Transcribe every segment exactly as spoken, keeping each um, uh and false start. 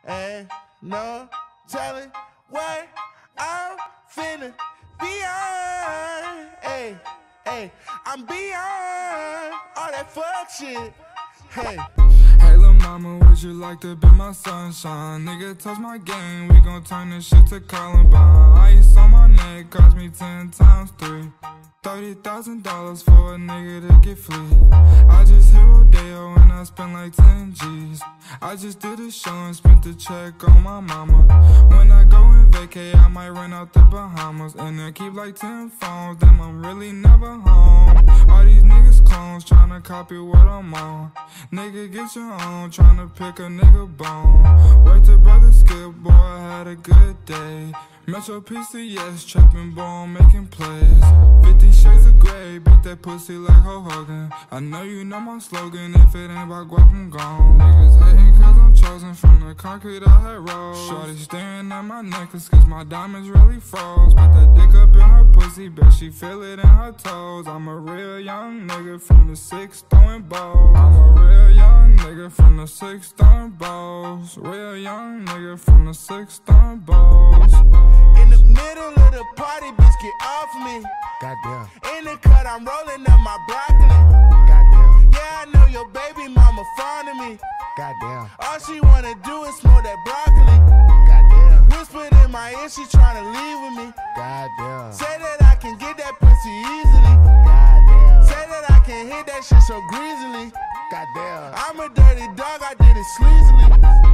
Ain't no telling what I'm finna beyond. Hey, hey, I'm beyond all that fuck shit. Hey. Hey lil' mama, would you like to be my sunshine? Nigga, touch my game, we gon' turn this shit to Columbine. Ice on my neck cost me ten times three. Thirty thousand dollars for a nigga to get free. I just hit Rodeo and I spent like ten G's. I just did a show and spent the check on my mama. When I go and vacay, I might rent out the Bahamas. And then keep like ten phones, damn I'm really never home. All these niggas clones tryna copy what I'm on. Nigga get your own, tryna pick a nigga bone. Wait till brother Skip, boy I had a good day. Metro P C S, trapping ball, making plays. Fifty shades of gray, beat that pussy like Ho Hogan. I know you know my slogan, if it ain't about guap, I'm gone. Niggas hating cause I'm chosen from the concrete I had rolled. Shorty staring at my necklace cause my diamonds really froze. Put that dick up in her pussy, bet she feel it in her toes. I'm a real young nigga from the six throwing balls. I'm a real young nigga from the six throwing balls. Real young nigga from the six throwing balls. In the middle of the party, bitch, get off me. Goddamn. In the cut, I'm rolling up my broccoli. Goddamn. Yeah, I know your baby mama fond of me. Goddamn. All she wanna do is smoke that broccoli. Goddamn. Whispered in my ear, she tryna leave with me. Goddamn. Say that I can get that pussy easily. Goddamn. Say that I can hit that shit so greasily. Goddamn. I'm a dirty dog, I did it sleazily.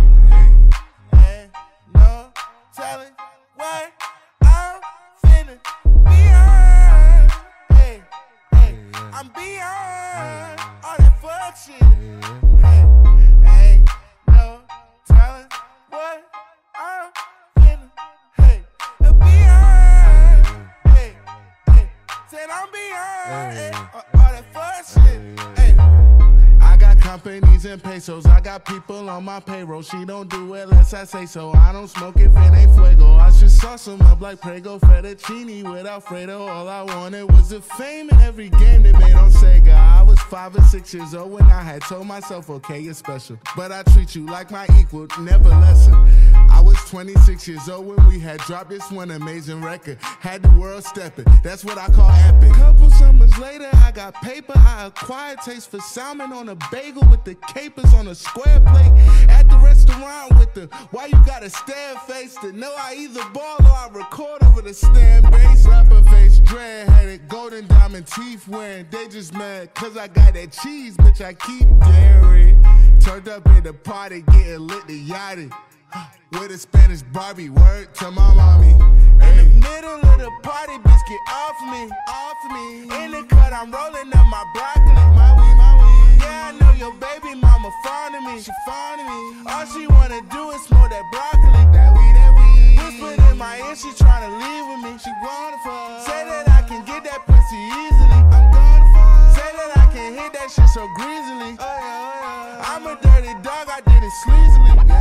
Ain't no telling what I'm finna beyond. Hey, hey, I'm beyond all that fuck shit. Hey, ain't no telling what I'm finna, hey, beyond. Hey, hey, said I'm beyond hey, all that fuck shit. Hey. I got companies and pesos, I got people on my payroll. She don't do it unless I say so. I don't smoke if it ain't fuego. I should sauce them up like Prego fettuccine with Alfredo. All I wanted was the fame in every game they made on Sega. I was five or six years old when I had told myself, okay, you're special, but I treat you like my equal, never lesser. I was twenty-six years old when we had dropped this one amazing record. Had the world stepping, that's what I call epic. Couple summers later, I got paper. I acquired taste for salmon on a bagel with the capers on a square plate. At the restaurant with the why you got a stare face to know I either ball or I record over the stand bass. Rapper face, dread headed, golden diamond teeth wearing. They just mad cause I got that cheese, bitch, I keep daring. Turned up at the party, getting lit the yachty. With a Spanish Barbie, word to my mommy. In the middle of the party, bitch, get off me, off me. In the cut, I'm rolling up my broccoli, my weed, my weed. Yeah, I know your baby mama fond of me, she fond of me. All she wanna do is smoke that broccoli, that weed, that weed. Whispered in my ear, she tryna leave with me, she wanna fuck. Say that I can get that pussy easily, I'm gonna fuck. Say that I can hit that shit so greasily. Oh yeah, oh yeah. I'm a dirty dog, I did it sleazily.